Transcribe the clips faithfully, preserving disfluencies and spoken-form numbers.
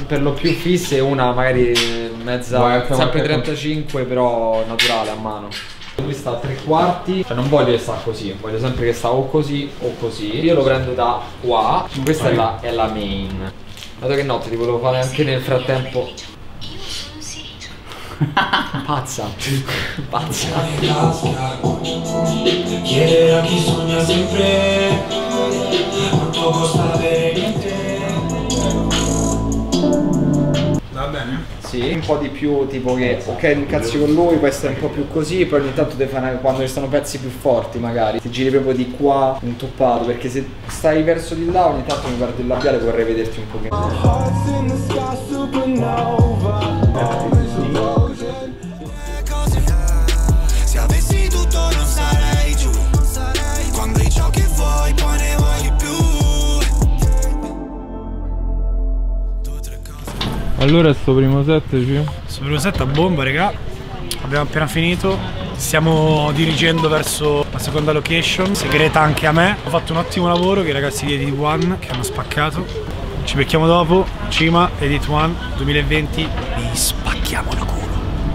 per lo più fisse e una magari mezza, Vuoi sempre trentacinque però naturale a mano. Lui sta a tre quarti, cioè non voglio che sta così, voglio sempre che sta o così o così. Io lo prendo da qua, questa è la, è la main. Dato che notte ti volevo fare anche nel frattempo. Pazza. Pazza. Chiedere a chi sogna sempre quanto costa avere niente. Va bene? Sì, un po' di più tipo che ok incazzi con lui, puoi stare un po' più così, poi ogni tanto te fai quando ci stanno pezzi più forti magari ti giri proprio di qua intoppato, perché se stai verso di là ogni tanto mi guardo il labiale, vorrei vederti un pochino. Se avessi tutto non sarei giù, quando hai ciò che vuoi poi ne vuoi di più. Allora sto primo set ci? Sto primo set a bomba, raga. Abbiamo appena finito. Stiamo dirigendo verso la seconda location, segreta anche a me. Ho fatto un ottimo lavoro che i ragazzi di Edit One che hanno spaccato. Ci becchiamo dopo. Cima, Edit One duemilaventi. Vi spacchiamo la culo.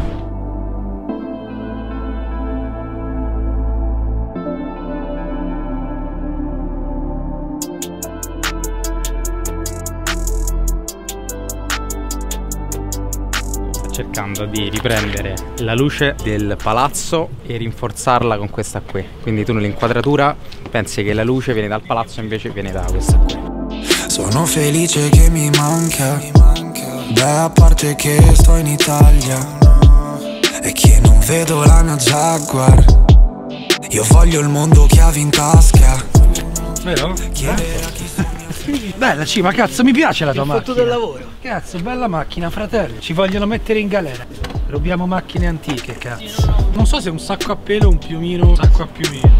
Cercando di riprendere la luce del palazzo e rinforzarla con questa qui. Quindi tu nell'inquadratura pensi che la luce viene dal palazzo, invece viene da questa qui. Sono felice che mi manca, beh a parte che sto in Italia e che non vedo la mia Jaguar. Io voglio il mondo chiavi in tasca. Vero? Bella Cima, cazzo, mi piace la tua macchina. Ho fatto del lavoro. Cazzo, bella macchina, fratello. Ci vogliono mettere in galera. Rubiamo macchine antiche, cazzo. Non so se è un sacco a pelo o un piumino. Un sacco a piumino.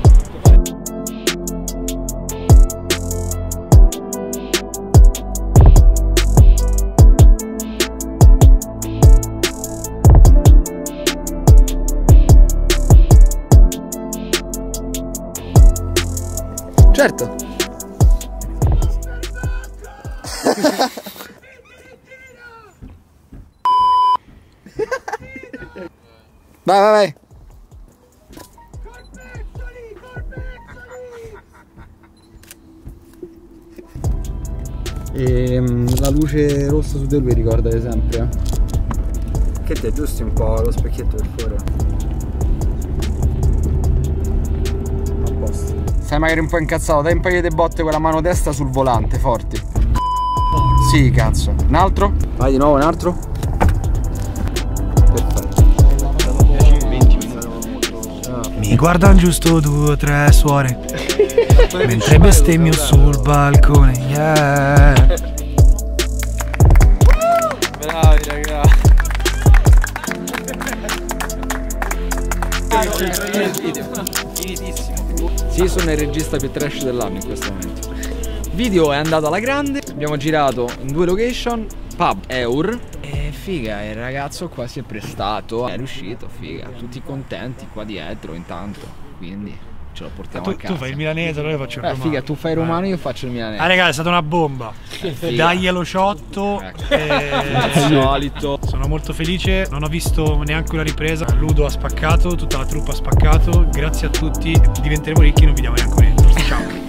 Certo. Vai, vai, vai. E la luce rossa su di lui ricordate sempre, eh? Che ti aggiusti un po' lo specchietto per fuori. A posto. Sei magari un po' incazzato, dai un paio di botte con la mano destra sul volante, forti. Sì, cazzo. Un altro? Vai di nuovo, un altro? Perfetto. Mi guardano giusto due o tre suore mentre bestemmio sul balcone, yeah. Bravi ragazzi. Finitissimo. Sì, sono il regista più trash dell'anno in questo momento. Il video è andato alla grande, abbiamo girato in due location, pub Eur. E figa, il ragazzo qua si è prestato, è riuscito, figa, tutti contenti qua dietro intanto, quindi ce lo portiamo tu, a casa. Tu fai il milanese, allora io faccio il eh, romano. Figa, tu fai il romano, io faccio il milanese. Ah raga, è stata una bomba. Daglielo ciotto. Ecco. E... solito. Sono molto felice, non ho visto neanche una ripresa. Ludo ha spaccato, tutta la truppa ha spaccato. Grazie a tutti, diventeremo ricchi, non vediamo neanche un euro. Ciao.